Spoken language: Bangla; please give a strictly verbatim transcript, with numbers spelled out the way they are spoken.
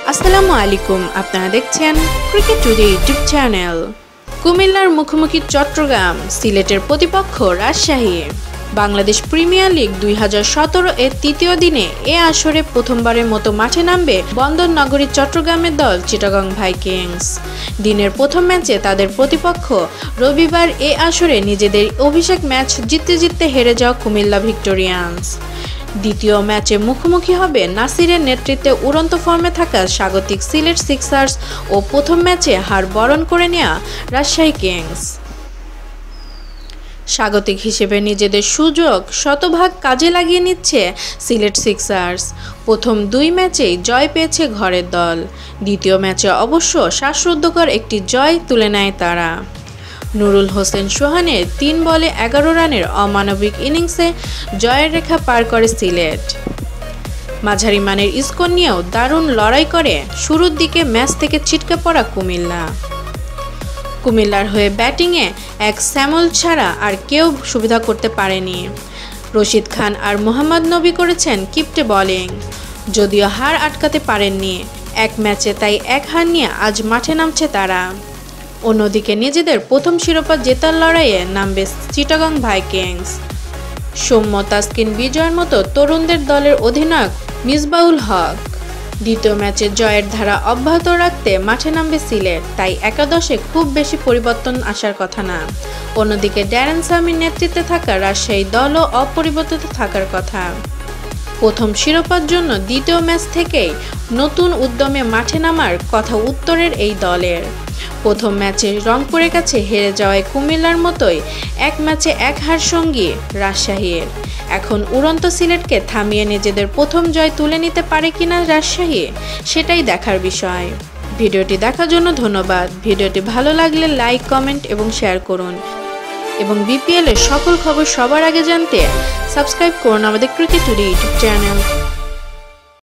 আসসালামু আলাইকুম, আপনারা দেখছেন ক্রিকেট টুডে ইউটিউব চ্যানেল। কুমিল্লার মুখোমুখি চট্টগ্রাম, সিলেটের প্রতিপক্ষ রাজশাহী। বাংলাদেশ প্রিমিয়ার লিগ দুই হাজার সতেরো এর তৃতীয় দিনে এ আসরে প্রথমবারের মতো মাঠে নামবে বন্দর নগরী চট্টগ্রামের দল চিটাগং ভাইকিংস। দিনের প্রথম ম্যাচে তাদের প্রতিপক্ষ রবিবার এ আসরে নিজেদের অভিষেক ম্যাচ জিততে জিততে হেরে যাওয়া কুমিল্লা ভিক্টোরিয়ান্স। দ্বিতীয় ম্যাচে মুখোমুখি হবে নাসিরের নেতৃত্বে উড়ন্ত ফর্মে থাকা স্বাগতিক সিলেট সিক্সার্স ও প্রথম ম্যাচে হার বরণ করে নেওয়া রাজশাহী কিংস। স্বাগতিক হিসেবে নিজেদের সুযোগ শতভাগ কাজে লাগিয়ে নিচ্ছে সিলেট সিক্সার্স। প্রথম দুই ম্যাচেই জয় পেয়েছে ঘরের দল, দ্বিতীয় ম্যাচে অবশ্য শ্বাসরুদ্ধকর একটি জয় তুলে নেয় তারা। নুরুল হোসেন সোহানের তিন বলে এগারো রানের অমানবিক ইনিংসে জয়ের রেখা পার করে সিলেট। মাঝারি মানের স্কোর নিয়েও দারুণ লড়াই করে শুরুর দিকে ম্যাচ থেকে ছিটকে পড়া কুমিল্লা। কুমিল্লার হয়ে ব্যাটিংয়ে এক স্যামুয়েল ছাড়া আর কেউ সুবিধা করতে পারেনি। রশিদ খান আর মোহাম্মদ নবী করেছেন কিপ্টে বোলিং, যদিও হার আটকাতে পারেননি এক ম্যাচে, তাই এক হার নিয়ে আজ মাঠে নামছে তারা। অন্যদিকে নিজেদের প্রথম শিরোপা জেতার লড়াইয়ে নামবে চিটাগং ভাইকিংস। সৌম্য তাসকিন বিজয়ের মতো তরুণদের দলের অধিনায়ক মিসবাউল হক। দ্বিতীয় ম্যাচে জয়ের ধারা অব্যাহত রাখতে মাঠে নামবে সিলেট, তাই একাদশে খুব বেশি পরিবর্তন আসার কথা না। অন্যদিকে ড্যারেন সামির নেতৃত্বে থাকা রাজশাহী দলও অপরিবর্তিত থাকার কথা। প্রথম শিরোপার জন্য দ্বিতীয় ম্যাচ থেকেই নতুন উদ্যমে মাঠে নামার কথা উত্তরের এই দলের। প্রথম ম্যাচে রংপুরের কাছে হেরে যাওয়ায় কুমিল্লার মতোই এক ম্যাচে এক হার সঙ্গী রাজশাহীর। এখন উড়ন্ত সিলেটকে থামিয়ে নিজেদের প্রথম জয় তুলে নিতে পারে কিনা রাজশাহী, সেটাই দেখার বিষয়। ভিডিওটি দেখার জন্য ধন্যবাদ। ভিডিওটি ভালো লাগলে লাইক, কমেন্ট এবং শেয়ার করুন এবং বিপিএল এর সকল খবর সবার আগে জানতে সাবস্ক্রাইব করুন আমাদের ক্রিকেট টুডে ইউটিউব চ্যানেল।